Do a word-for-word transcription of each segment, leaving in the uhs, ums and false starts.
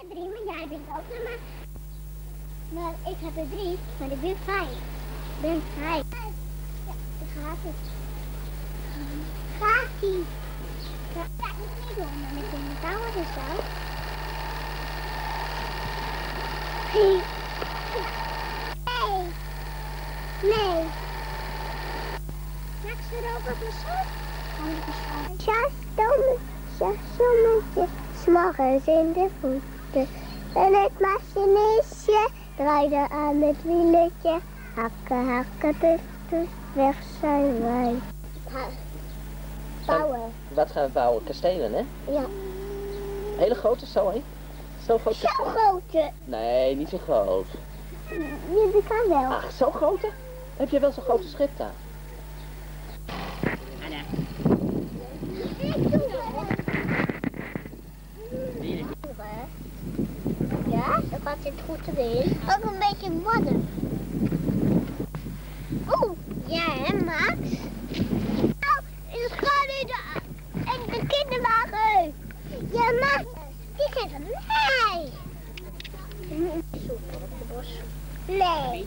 heb drie, maar jij bent ook nog maar. Maar ik heb er drie, maar ik ben vijf. Ik ben vijf. Ja, daar gaat het. Gaat-ie. Ja, ik moet het niet doen, maar ik denk dat het is zo. Nee. Nee. Maak ze er ook op mijn zon? Ja, stommetje, sommetje, s'morgens in de voeten. En het machinistje draaide aan het wieletje. Hakken, hakken, puf, puf, weg zijn wij. Bouwen. Wat gaan we bouwen? Kastelen, hè? Ja. Hele grote, zo hé? Zo groot Zo kasteel? grote. Nee, niet zo groot. Ja, dat kan wel. Ach, zo grote? Heb je wel zo'n grote schip daar? Ja, dan gaat het goed erin. Ook een beetje wadden. Oeh, ja hè Max? Nou, het gaat in de, in de kinderwagen. Ja Max, die geeft van mij. Zoeken op de bos. Nee.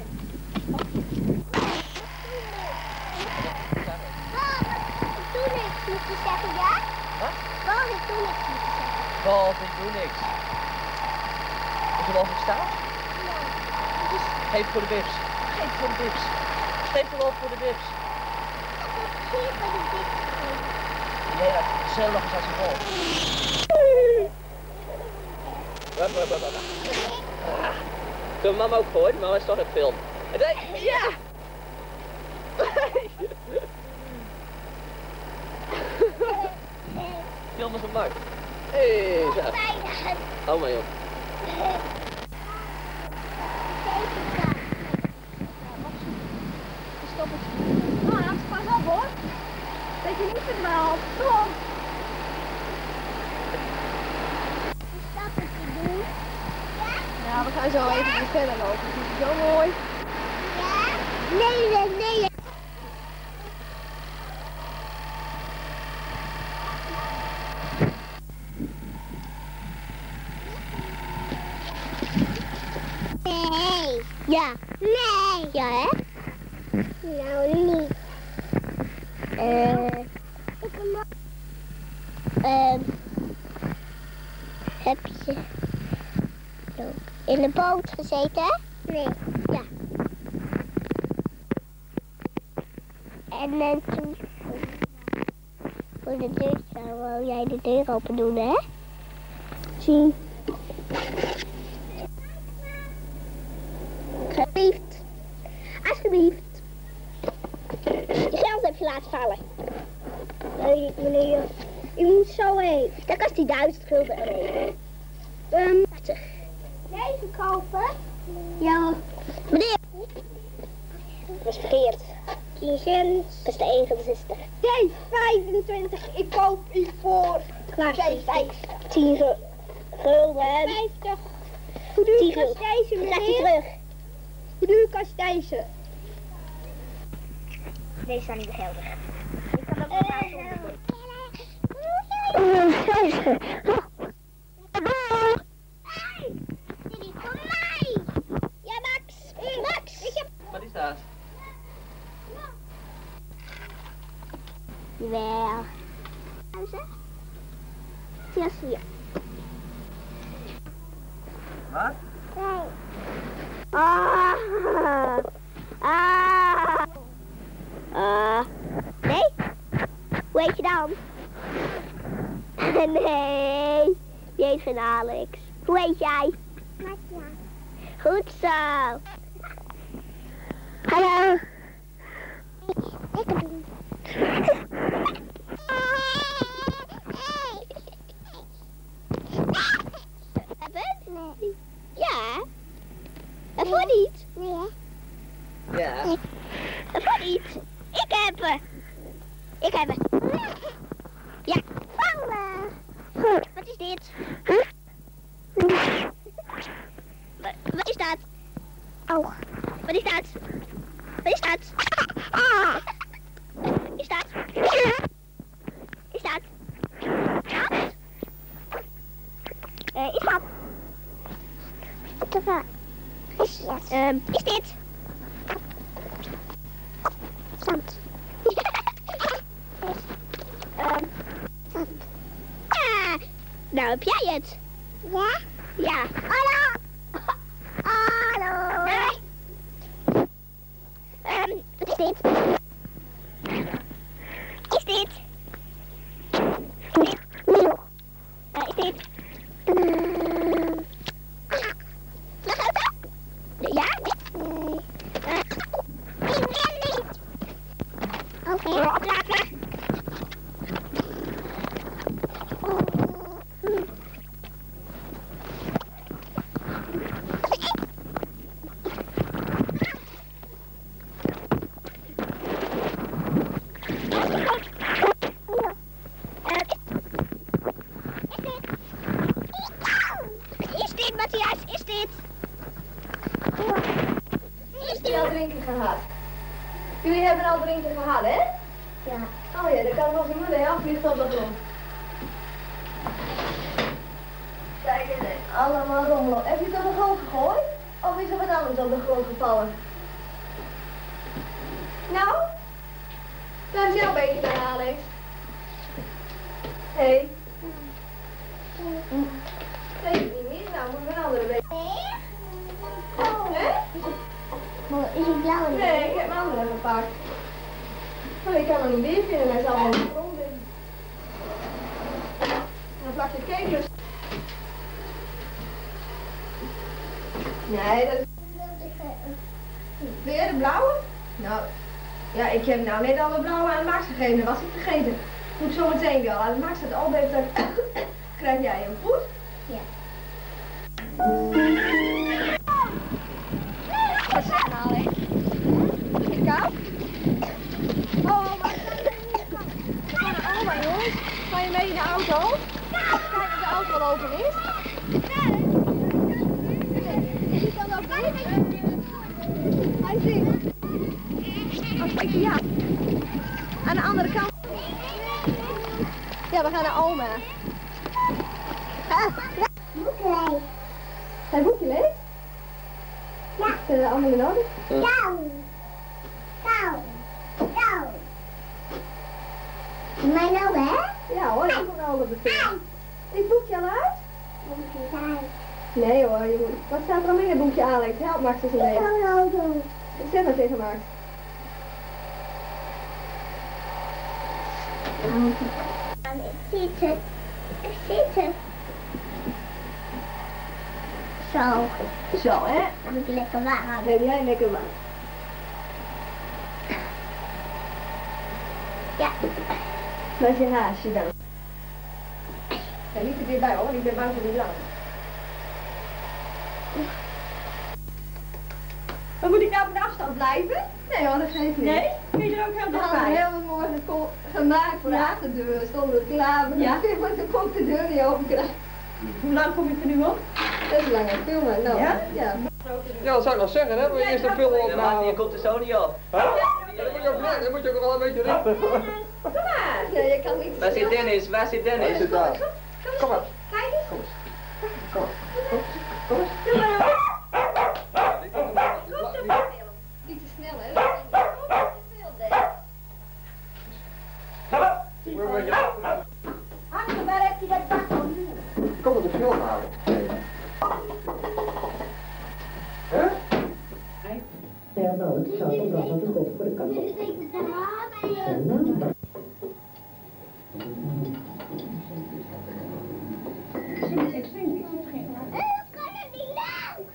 Doe niks, moet je zeggen, ja? Wat? Waarom ik doe niks, moet je zeggen. Wolf, ik doe niks. Is er wel verstaan? Ja. Geef voor de bips. Geef voor de bips. Geef de wolf voor de bips. Geef voor de bips. Nee, dat is gezellig als een wolf. Wat, wat, wat, wat. Kunnen we mama ook gooien? Mama is toch het film. Nee, ja! Film is een markt. Hé, zo. Oh maar joh. Max, pas op hoor. Dat je niet verdwaalt. Kom. Stappen te doen. Ja, we gaan zo even weer verder lopen. Het is zo mooi. Ja? Nee, nee, nee. Nee. Ja. Nee. Ja, hè? Nou, niet. Eh. Ehm. Heb je in de boot gezeten? Nee. Ja. En dan toen voor de deur staan, wou jij de deur open doen, hè? Zie. Alsjeblieft. Alsjeblieft. Je geld heb je laten vallen. Nee, meneer. U moet zo heen. Dan kost die duizend gulden erin. Um, Deze kopen? Ja. Meneer. Dat is verkeerd. tien cent. Dat is de één zestig. Nee, vijfentwintig. Ik koop u voor vijftig. tien gulden. vijftig. Hoe duur kost deze, meneer? Krijg je terug. Hoe duur kost deze? Deze zijn niet geldig. Ik kan ook wel thuis onderdoen. Hey, dit is voor mij. Ja, Max. Max. Ik heb... Wat is dat? Jawel. Huizen? Ja, zie je. Wat? Nee. Ah. Ah. Ah. Nee? Hoe heet je dan? Nee. Je heet van Alex. Hoe heet jij? Matja. Goed zo. Hallo. Ik doen. Hebben? Nee. Ja. En voor niet? Nee. Ja. En voor niet? Ik heb er. Ik heb er. Ja. Vangen. Goed. Wat is dit? Huh? Wat, wat is dat? Oh. Wat is dat? Wat is dat? Ah. Is dat? Is dat? Wat? Uh, is dat? Mustafa. Is, um, is dit? Zand. um, Zand. Ah, nou heb jij het. Ja? Ja. Hallo. Hallo. Nee. Um, wat is dit? Is dit? Nieuw. Uh, is dit? Uh, ja? Nee. Uh, ik ken niet. Oké, okay. Oplaten. Jullie hebben al drinken gehad, hè? Ja. Oh ja, dan kan nog iemand de helft vliegt op de grond. Kijk eens, allemaal rommelen. Heb je het op de grond gegooid? Of is er wat anders op de grond gevallen? Nou? Daar is jouw beetje bij, Alex. Hé? Hey. Weet je het niet meer? Nou, moeten we een andere beetje. Hè? Is het blauw? Nee, ik heb mijn andere gepakt. Maar ik kan hem niet weer vinden, hij zal wel op de grond liggen. Dan plak je kekers. Nee, dat is... Weer de blauwe? Nou, ja, ik heb nou net alle blauwe aan Max gegeven, dat was ik vergeten. Moet ik zo meteen wel. Als Max het al heeft, dan krijg jij hem goed. Ja. Wat is het nou, hè? Is het koud? Oh, maar we gaan naar oma, jongens. Ga je mee in de auto? Kijk of de auto al open is. Die kan ook niet. Hij zingt. Oh, kijk, ja. Aan de andere kant. Ja, we gaan naar oma. Boekje leeg. Zijn boekje leeg? Ja. Zijn er allemaal in orde? Kou. Kou. Kou. Mijn ook, hè? Ja hoor, ik moet nou op de film. Is het boekje al uit? Boekje uit. Nee hoor, je moet... Wat staat er al in het boekje, Alex? Help Max eens een Ik beetje. wil een auto. Zeg maar tegen Max. Zitten. Zitten. Zo. Zo, hè? Dan moet je lekker warm. Dan heb jij lekker warm. Ja. Waar is je haasje dan? Ja, niet te dichtbij hoor, ik ben bang voor die lang. Dan moet ik nou op de afstand blijven? Nee hoor, dat geeft niet. Nee? Kun je er ook heel We hadden dichtbij? heel morgen ko- gemaakt voor de Ja. achterdeur, stonden we klaar, maar Ja. dan kon ik de deur niet open krijgen. Hoe lang kom je er nu op? Dat is lang aan filmen, nou. Ja? Ja. Ja, dat zou ik nog zeggen, hè? Wil je eerst een film Ja, maar opnemen? je komt er zo niet op. Huh? Ja, dan moet je ook blij- dan moet je ook wel een beetje richten. Kom maar. Ja, je kan niet. Waar zit Dennis? Waar zit Hij Dennis? zit daar. Kom maar. Kijk eens. Kom eens. Kom maar. Kom. Kom eens. Doe maar. Niet te snel. Niet te snel, hè? Dat is niet te veel, denk ik. Moet je een beetje- Achter, waar heb je dat pak van? Kom op de film halen. Hè? Ja, nou, het staat ook nog natuurlijk op voor de kant. Dit is even te laat. Kan het niet langs?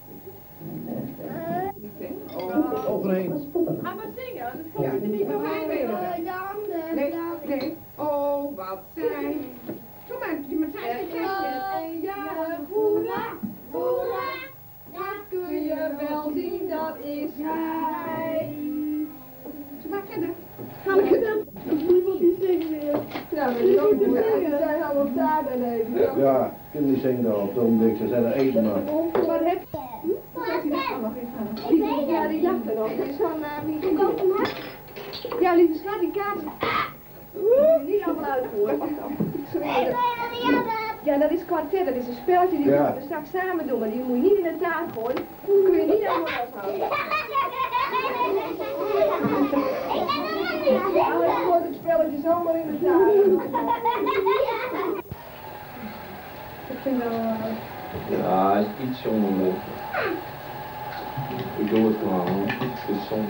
Overheen. Ga maar zingen, anders kom je er niet doorheen weer. Nee, nee. Oh, wat zijn. Kom maar, die Martijn is En jarig, hoera, hoera. Dat kun je wel zien, dat is hij. Ze maar verder. Niemand die zingt meer. Ja, maar die ook niet. Ze zijn allemaal daar beneden. Ja, ik kan niet zingen op het ogenblik, ze zijn er eten maar. Wat heb je? Ik weet Ja, het. die jacht er nog. Die is van, uh, wie Hoe komt het? Ja, lieve schat, die kaart. Moet je niet allemaal uitvoeren. Wacht dan. Ik Ik zweer het. weet het, ja, dat. Ja, dat is kwartet, dat is een spelletje die Ja. we straks samen doen, maar die moet je niet in de taart gooien. Dan kun je niet aan elkaar houden. Nou, dan gooit het spelletje zomaar in de taart. Ik vind dat wel... Ja, is iets zonde. Ik doe het gewoon hoor. Het is zonde.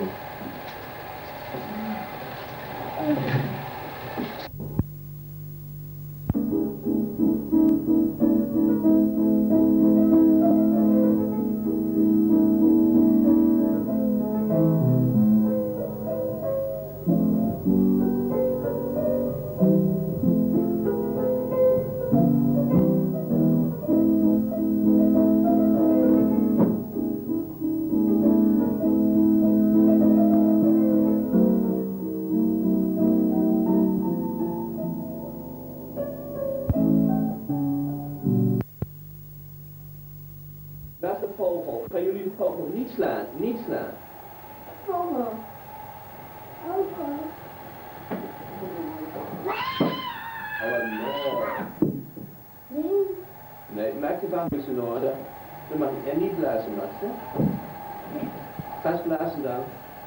Beste vogel, gaan jullie de vogel niet slaan? Niet slaan. Vogel. Vogel. Hallo. Nee, maak je bang is in orde. Dan mag je en niet blazen, Max, hè? Ga eens blazen dan.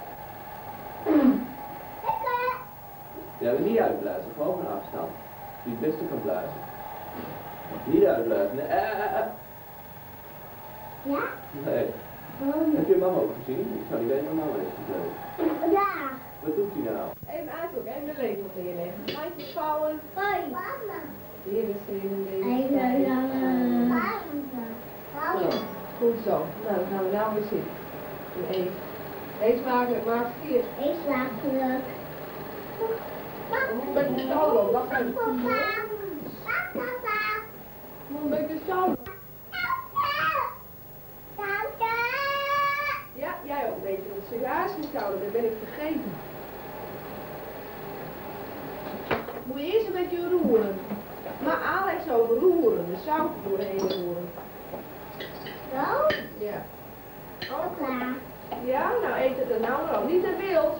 Ja, maar niet uitblazen, gewoon van afstand. Die het beste kan blazen. Niet uitblazen, nee. Eh, eh, eh. Ja? Nee. Oh, Heb je mama ook gezien? Ik zou niet weten waar mama is gebleven. ja. Wat doet hij nou? Even uitzoeken, even de lepel neerleggen. Handjes vouwen. Hoi. Mama. Hier is er in deze Even tijd. dan. Zo, goed zo. Nou, dan gaan we nou weer zitten. En eet. Eet smakelijk, maar vier. Ik slaap geluk. Een beetje stout op, wacht even. Papa. Een beetje stout op. Ja, jij ook een beetje. Want sigars gestouden, dat ben ik vergeten. Moet je eerst een beetje roeren. Maar Alex over roeren, de zout doorheen roeren. Zo? Ja. Ook klaar. Ja, nou eet het er nou nog. Niet te wild.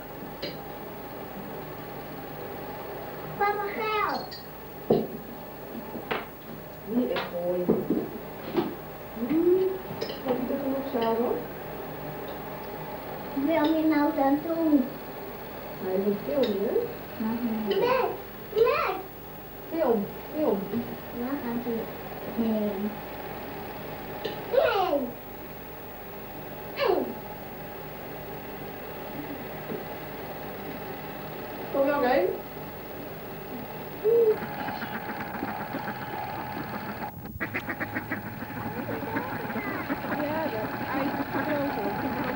Papa geld. Niet weggooien. Hmm. Heb je er genoeg zout hoor? Wil je nou dan doen? Nee, niet veel meer. Nee, nee. Film, film. Waar gaat hij heen? Nee. Kom je ook heen? Ja, dat ijs is gebroken.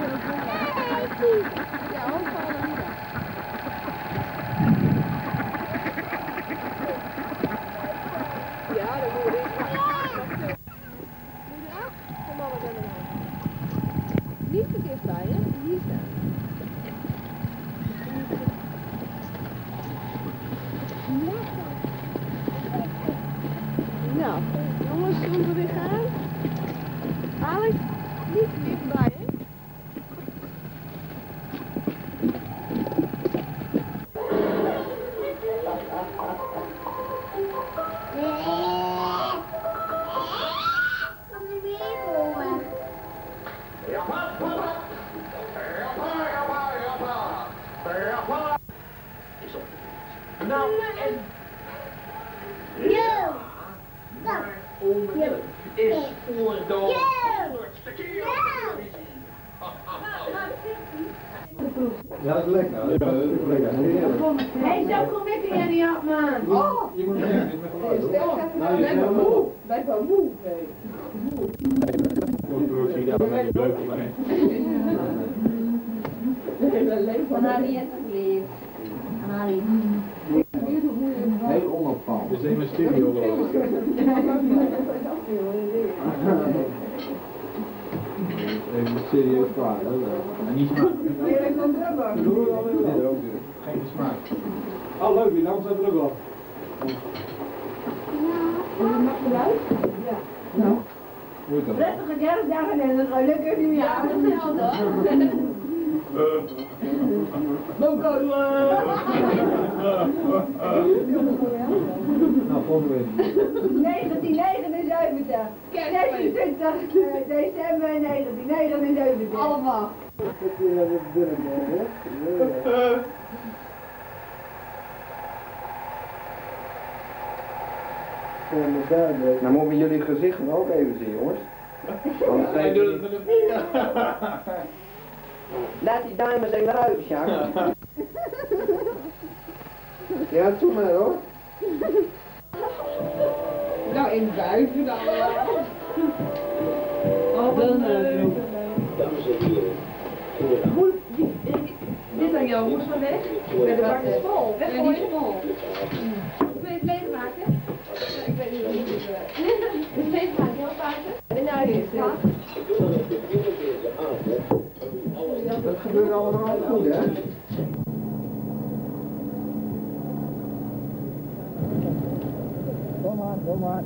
Ja, ook van de middag. Ja, dat moet ik. Ja? Kom maar wat aan de hand. Niet te dichtbij, hè? Hier staan. Nou, jongens, zullen we weer gaan? Alex, niet te dichtbij, hè? Nou, en Ja. ongeluk is voor de honderdste keer op televisie. Ja, dat is lekker. Ja, dat is lekker. Hé, zo kom ik er niet op, man. Oh! Je moet meer met mijn geluid hoor. Stel, Nou, je blijf maar snel moe. Blijf maar moe. Nee. Van Harriet gebleven. Harry. Heel onopvallend. We zijn met studio geloof ik. Even serieus vragen. En niet smaak. Geen smaak. Oh leuk, die naam staat er ook al. Mag je luid? Ja. Nou. Hoe is dat? Prettige kerstdagen en een gelukkig nieuwjaar. Ja, hetzelfde hoor. Bokola! Nou, volgende week. negentien negenenzeventig. zesentwintig december negentien negenenzeventig. Allemaal. Nou moeten we jullie gezichten ook even zien, jongens. Anders Hij zijn doet het jullie... met de vinger. Laat die dames even eruit, Sjaak. Ja, doe maar hoor. Nou, in buiten dan. Oh, wat leuk. Dames en heren, goedenavond. Hoe, die, die, dit aan jou, moest maar weg. Bij de bak is vol. Ja, die is vol. Wil je het leegmaken? Ik weet niet hoe het is. Het leegmaken, heel vaak. En nou hier, ja. Ik wil er op de deze avond u allen Dat gebeurt allemaal goed, hè? Kom maar, kom maar.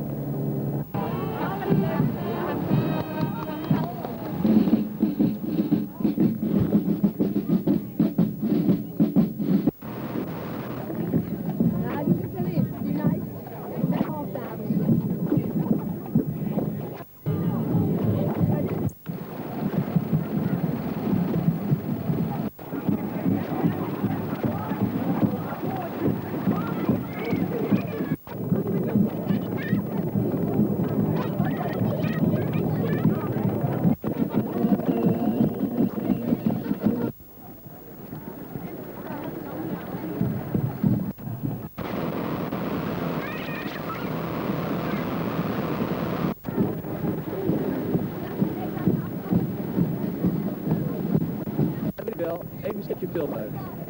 Even een stukje beeld uit.